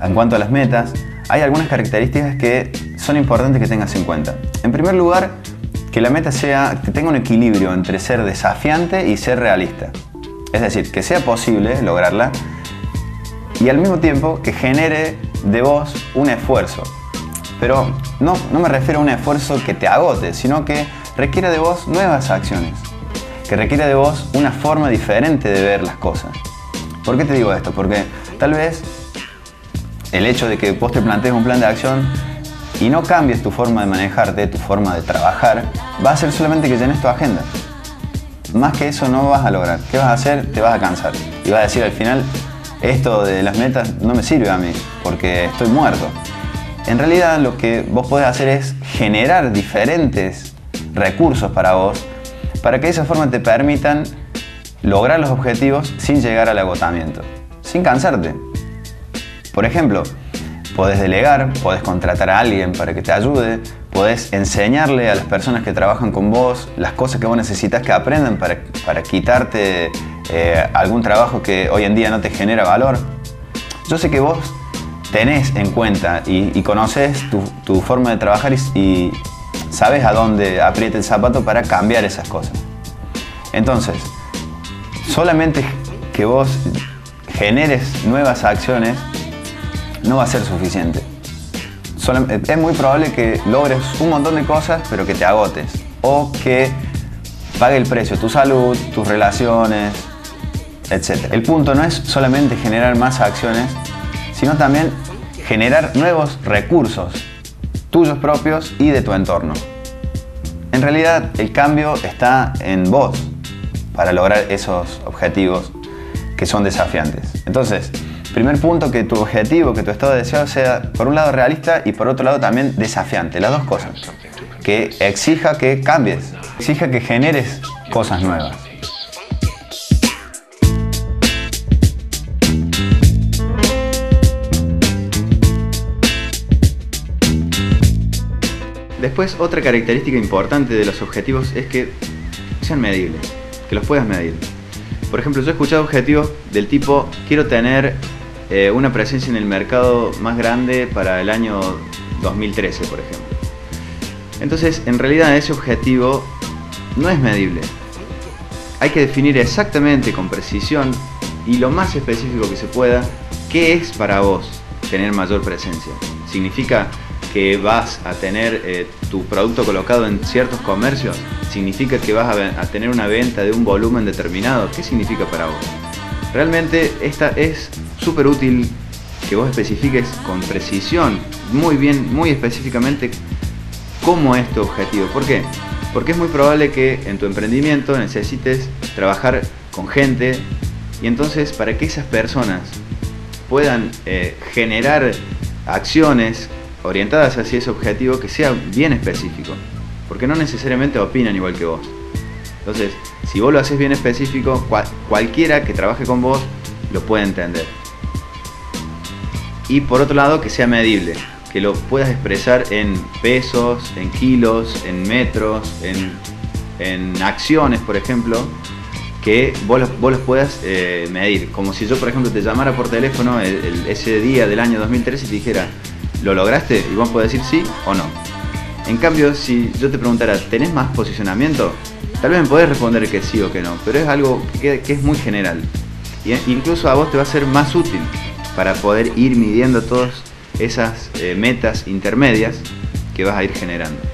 En cuanto a las metas, hay algunas características que son importantes que tengas en cuenta. En primer lugar, que la meta que tenga un equilibrio entre ser desafiante y ser realista. Es decir, que sea posible lograrla y al mismo tiempo que genere de vos un esfuerzo. Pero no me refiero a un esfuerzo que te agote, sino que requiere de vos nuevas acciones, que requiere de vos una forma diferente de ver las cosas. ¿Por qué te digo esto? Porque tal vez el hecho de que vos te plantees un plan de acción y no cambies tu forma de manejarte, tu forma de trabajar, va a ser solamente que llenes tu agenda. Más que eso no vas a lograr. ¿Qué vas a hacer? Te vas a cansar. Y vas a decir al final, esto de las metas no me sirve a mí, porque estoy muerto. En realidad lo que vos podés hacer es generar diferentes recursos para vos, para que de esa forma te permitan lograr los objetivos sin llegar al agotamiento, sin cansarte. Por ejemplo, podés delegar, podés contratar a alguien para que te ayude, podés enseñarle a las personas que trabajan con vos las cosas que vos necesitas que aprendan para quitarte algún trabajo que hoy en día no te genera valor. Yo sé que vos tenés en cuenta y conoces tu forma de trabajar y sabes a dónde aprieta el zapato para cambiar esas cosas. Entonces, solamente que vos generes nuevas acciones no va a ser suficiente. Es muy probable que logres un montón de cosas, pero que te agotes o que pague el precio tu salud, tus relaciones, etc. El punto no es solamente generar más acciones, sino también generar nuevos recursos tuyos propios y de tu entorno. En realidad, el cambio está en vos para lograr esos objetivos que son desafiantes. Entonces, primer punto, que tu objetivo, que tu estado de deseo sea por un lado realista y por otro lado también desafiante, las dos cosas. Que exija que cambies, exija que generes cosas nuevas. Después, otra característica importante de los objetivos es que sean medibles, que los puedas medir. Por ejemplo, yo he escuchado objetivos del tipo: quiero tener una presencia en el mercado más grande para el año 2013, por ejemplo. Entonces, en realidad ese objetivo no es medible. Hay que definir exactamente, con precisión y lo más específico que se pueda, qué es para vos tener mayor presencia. ¿Significa que vas a tener tu producto colocado en ciertos comercios? ¿Significa que vas a tener una venta de un volumen determinado? ¿Qué significa para vos? Realmente esta es súper útil que vos especifiques con precisión, muy bien, muy específicamente, cómo es tu objetivo. ¿Por qué? Porque es muy probable que en tu emprendimiento necesites trabajar con gente, y entonces para que esas personas puedan generar acciones orientadas hacia ese objetivo, que sea bien específico, porque no necesariamente opinan igual que vos. Entonces, si vos lo haces bien específico, cualquiera que trabaje con vos lo puede entender. Y por otro lado, que sea medible, que lo puedas expresar en pesos, en kilos, en metros, en acciones, por ejemplo, que vos los puedas medir. Como si yo, por ejemplo, te llamara por teléfono ese día del año 2013 y te dijera: ¿lo lograste? Y vos podés decir sí o no. En cambio, si yo te preguntara: ¿tenés más posicionamiento? Tal vez me podés responder que sí o que no, pero es algo que es muy general. Y incluso a vos te va a ser más útil para poder ir midiendo todas esas metas intermedias que vas a ir generando.